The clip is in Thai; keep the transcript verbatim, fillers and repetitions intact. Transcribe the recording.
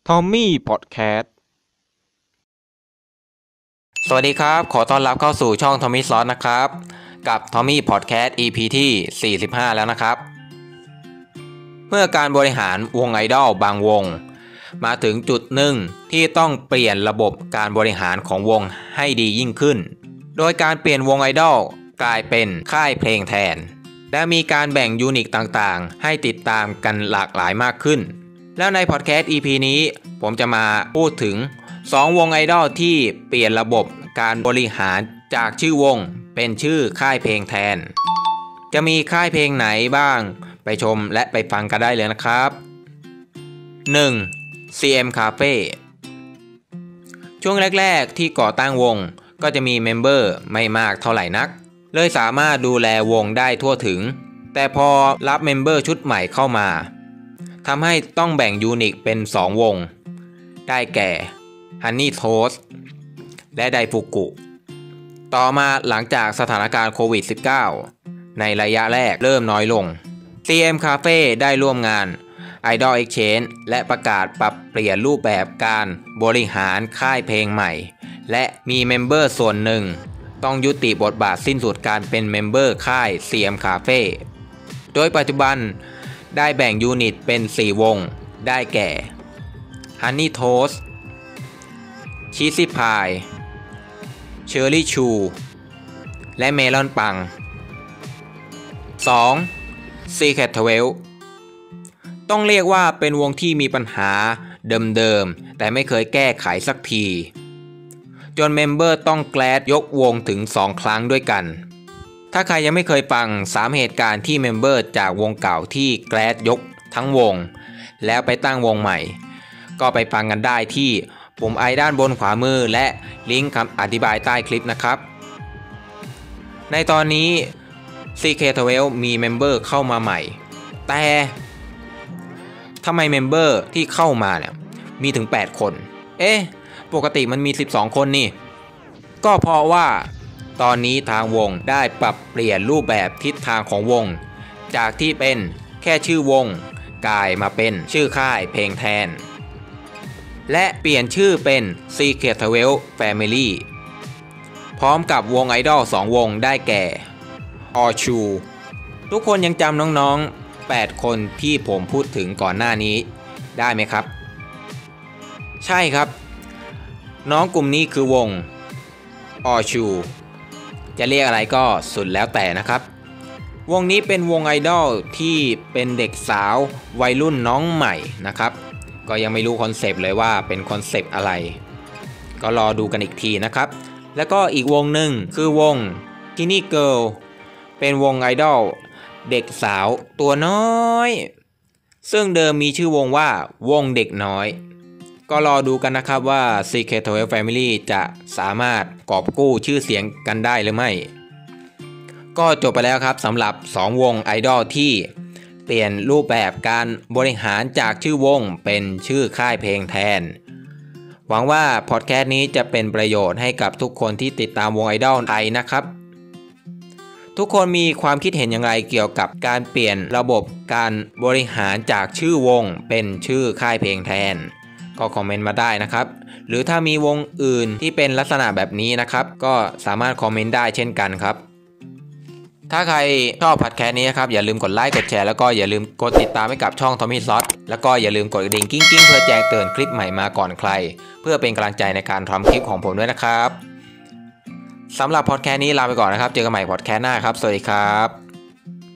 ทอมมี่พอดแคสต์สวัสดีครับขอต้อนรับเข้าสู่ช่องทอมมี่ซอสนะครับกับทอมมี่พอดแคสต์ อี พี ที่สี่สิบห้าแล้วนะครับเมื่อการบริหารวงไอดอลบางวงมาถึงจุดหนึ่งที่ต้องเปลี่ยนระบบการบริหารของวงให้ดียิ่งขึ้นโดยการเปลี่ยนวงไอดอลกลายเป็นค่ายเพลงแทนและมีการแบ่งยูนิตต่างๆให้ติดตามกันหลากหลายมากขึ้นแล้วในพอดแคสต์ อี พี นี้ผมจะมาพูดถึงสองวงไอดอลที่เปลี่ยนระบบการบริหารจากชื่อวงเป็นชื่อค่ายเพลงแทนจะมีค่ายเพลงไหนบ้างไปชมและไปฟังกันได้เลยนะครับ หนึ่ง ซี เอ็ม Cafe ช่วงแรกๆที่ก่อตั้งวงก็จะมีเมมเบอร์ไม่มากเท่าไหร่นักเลยสามารถดูแลวงได้ทั่วถึงแต่พอรับเมมเบอร์ชุดใหม่เข้ามาทำให้ต้องแบ่งยูนิตเป็นสองวงได้แก่ Honey Toast และไดฟุกุต่อมาหลังจากสถานการณ์โควิด สิบเก้า ในระยะแรกเริ่มน้อยลง ซี เอ็ม Cafe ได้ร่วมงาน Idol Exchange และประกาศปรับเปลี่ยนรูปแบบการบริหารค่ายเพลงใหม่และมีเมมเบอร์ส่วนหนึ่งต้องยุติบทบาทสิ้นสุดการเป็นเมมเบอร์ค่าย ซี เอ็ม Cafe โดยปัจจุบันได้แบ่งยูนิตเป็นสี่วงได้แก่ Honey Toast Cheesy Pie Cherry Chew และ Melon ปัง สอง Secret สิบเอ็ด ต้องเรียกว่าเป็นวงที่มีปัญหาเดิมๆแต่ไม่เคยแก้ไขสักทีจนเมมเบอร์ต้องแกลดยกวงถึงสองครั้งด้วยกันถ้าใครยังไม่เคยฟังสามเหตุการณ์ที่เมมเบอร์จากวงเก่าที่แกลดยกทั้งวงแล้วไปตั้งวงใหม่ก็ไปฟังกันได้ที่ปุ่มไอด้านบนขวามือและลิงก์คำอธิบายใต้คลิปนะครับในตอนนี้ ซี เค สิบเอ็ด มีเมมเบอร์เข้ามาใหม่แต่ทำไมเมมเบอร์ที่เข้ามาเนี่ยมีถึงแปดคนเอ๊ะปกติมันมีสิบสองคนนี่ก็เพราะว่าตอนนี้ทางวงได้ปรับเปลี่ยนรูปแบบทิศทางของวงจากที่เป็นแค่ชื่อวงกลายมาเป็นชื่อค่ายเพลงแทนและเปลี่ยนชื่อเป็น Secret สิบเอ็ด Family พร้อมกับวงไอดอลสองวงได้แก่ ออชู ทุกคนยังจำน้องๆแปดคนที่ผมพูดถึงก่อนหน้านี้ได้ไหมครับใช่ครับน้องกลุ่มนี้คือวง ออชู จะเรียกอะไรก็สุดแล้วแต่นะครับวงนี้เป็นวงไอดอลที่เป็นเด็กสาววัยรุ่นน้องใหม่นะครับก็ยังไม่รู้คอนเซปต์เลยว่าเป็นคอนเซปต์อะไรก็รอดูกันอีกทีนะครับแล้วก็อีกวงหนึ่งคือวง Tiny Girl เป็นวงไอดอลเด็กสาวตัวน้อยซึ่งเดิมมีชื่อวงว่าวงเด็กน้อยก็รอดูกันนะครับว่า Secret สิบเอ็ด Family จะสามารถกอบกู้ชื่อเสียงกันได้หรือไม่ก็จบไปแล้วครับสำหรับสองวงไอดอลที่เปลี่ยนรูปแบบการบริหารจากชื่อวงเป็นชื่อค่ายเพลงแทนหวังว่าพอดแคสต์นี้จะเป็นประโยชน์ให้กับทุกคนที่ติดตามวงไอดอลไทยนะครับทุกคนมีความคิดเห็นอย่างไรเกี่ยวกับการเปลี่ยนระบบการบริหารจากชื่อวงเป็นชื่อค่ายเพลงแทนก็คอมเมนต์มาได้นะครับหรือถ้ามีวงอื่นที่เป็นลักษณะแบบนี้นะครับก็สามารถคอมเมนต์ได้เช่นกันครับถ้าใครชอบพอดแคสต์นี้นะครับอย่าลืมกดไลค์กดแชร์แล้วก็อย่าลืมกดติดตามให้กับช่องทอมมี่ซอสแล้วก็อย่าลืมกดกระดิ่งกิ้งกิ้งเพื่อแจ้งเตือนคลิปใหม่มาก่อนใครเพื่อเป็นกำลังใจในการทำคลิปของผมด้วยนะครับสำหรับพอดแคสต์นี้ลาไปก่อนนะครับเจอกันใหม่พอดแคสต์หน้าครับสวัสดีครับ